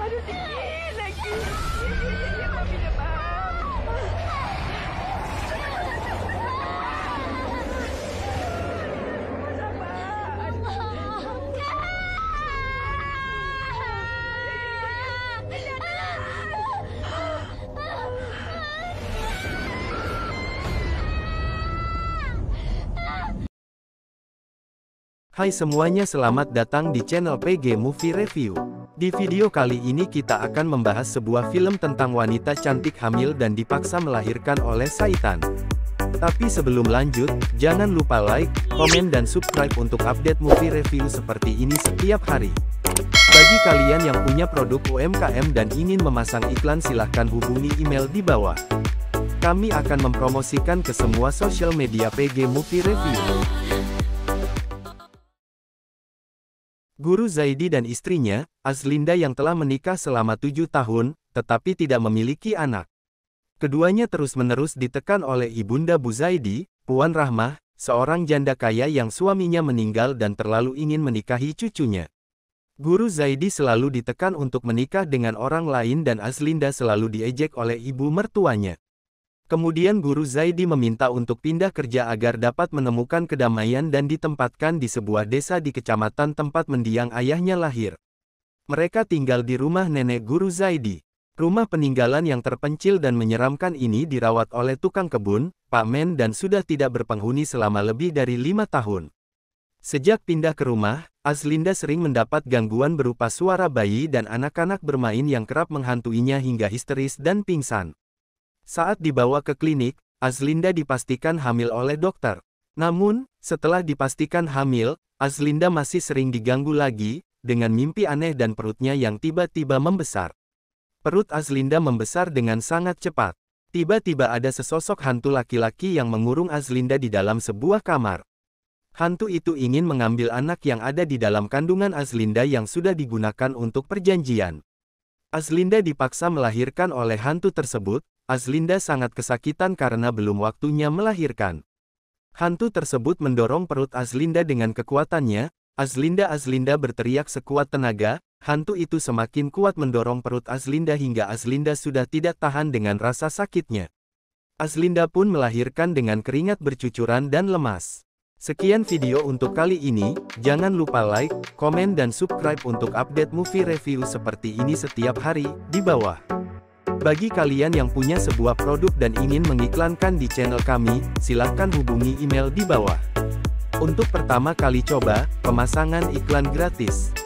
Aduh, dingin lagi. Mami demam. Hai semuanya, selamat datang di channel PG Movie Review. Di video kali ini kita akan membahas sebuah film tentang wanita cantik hamil dan dipaksa melahirkan oleh Saitan. Tapi sebelum lanjut, jangan lupa like, komen dan subscribe untuk update movie review seperti ini setiap hari. Bagi kalian yang punya produk UMKM dan ingin memasang iklan, silahkan hubungi email di bawah. Kami akan mempromosikan ke semua sosial media PG Movie Review. Guru Zaidi dan istrinya, Azlinda yang telah menikah selama 7 tahun, tetapi tidak memiliki anak. Keduanya terus-menerus ditekan oleh ibunda Bu Zaidi, Puan Rahmah, seorang janda kaya yang suaminya meninggal dan terlalu ingin menikahi cucunya. Guru Zaidi selalu ditekan untuk menikah dengan orang lain dan Azlinda selalu diejek oleh ibu mertuanya. Kemudian Guru Zaidi meminta untuk pindah kerja agar dapat menemukan kedamaian dan ditempatkan di sebuah desa di kecamatan tempat mendiang ayahnya lahir. Mereka tinggal di rumah nenek Guru Zaidi. Rumah peninggalan yang terpencil dan menyeramkan ini dirawat oleh tukang kebun, Pak Men, dan sudah tidak berpenghuni selama lebih dari 5 tahun. Sejak pindah ke rumah, Azlinda sering mendapat gangguan berupa suara bayi dan anak-anak bermain yang kerap menghantuinya hingga histeris dan pingsan. Saat dibawa ke klinik, Azlinda dipastikan hamil oleh dokter. Namun, setelah dipastikan hamil, Azlinda masih sering diganggu lagi, dengan mimpi aneh dan perutnya yang tiba-tiba membesar. Perut Azlinda membesar dengan sangat cepat. Tiba-tiba ada sesosok hantu laki-laki yang mengurung Azlinda di dalam sebuah kamar. Hantu itu ingin mengambil anak yang ada di dalam kandungan Azlinda yang sudah digunakan untuk perjanjian. Azlinda dipaksa melahirkan oleh hantu tersebut. Azlinda sangat kesakitan karena belum waktunya melahirkan. Hantu tersebut mendorong perut Azlinda dengan kekuatannya. Azlinda berteriak sekuat tenaga. Hantu itu semakin kuat mendorong perut Azlinda hingga Azlinda sudah tidak tahan dengan rasa sakitnya. Azlinda pun melahirkan dengan keringat bercucuran dan lemas. Sekian video untuk kali ini. Jangan lupa like, komen dan subscribe untuk update movie review seperti ini setiap hari di bawah. Bagi kalian yang punya sebuah produk dan ingin mengiklankan di channel kami, silahkan hubungi email di bawah. Untuk pertama kali coba, pemasangan iklan gratis.